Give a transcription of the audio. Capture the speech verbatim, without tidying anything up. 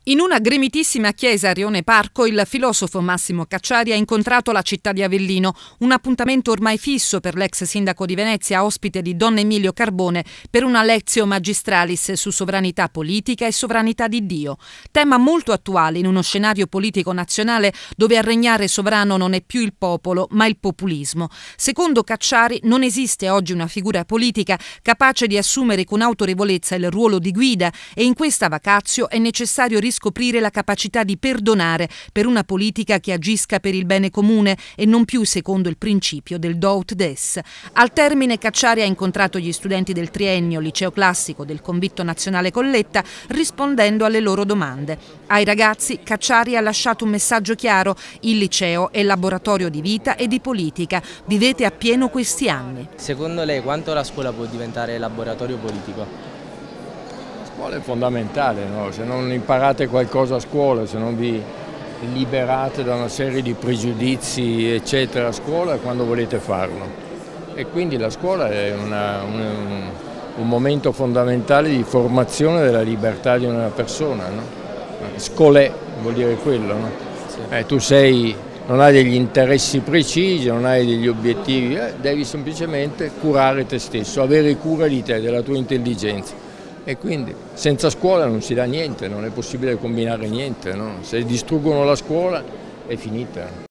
In una gremitissima chiesa a Rione Parco il filosofo Massimo Cacciari ha incontrato la città di Avellino, un appuntamento ormai fisso per l'ex sindaco di Venezia, ospite di Don Emilio Carbone, per una lectio magistralis su sovranità politica e sovranità di Dio. Tema molto attuale in uno scenario politico nazionale dove a regnare sovrano non è più il popolo, ma il populismo. Secondo Cacciari non esiste oggi una figura politica capace di assumere con autorevolezza il ruolo di guida e in questa vacatio è necessario riscoprire scoprire la capacità di perdonare per una politica che agisca per il bene comune e non più secondo il principio del do ut des. Al termine Cacciari ha incontrato gli studenti del triennio liceo classico del Convitto Nazionale Colletta rispondendo alle loro domande. Ai ragazzi Cacciari ha lasciato un messaggio chiaro: il liceo è laboratorio di vita e di politica, vivete appieno questi anni. Secondo lei quanto la scuola può diventare laboratorio politico? La scuola è fondamentale, no? Se non imparate qualcosa a scuola, se non vi liberate da una serie di pregiudizi eccetera a scuola, quando volete farlo? E quindi la scuola è una, un, un momento fondamentale di formazione della libertà di una persona, no? Scolè vuol dire quello, no? Sì. Eh, tu sei, non hai degli interessi precisi, non hai degli obiettivi, eh, devi semplicemente curare te stesso, avere cura di te, della tua intelligenza. E quindi senza scuola non si dà niente, non è possibile combinare niente, no? Se distruggono la scuola è finita.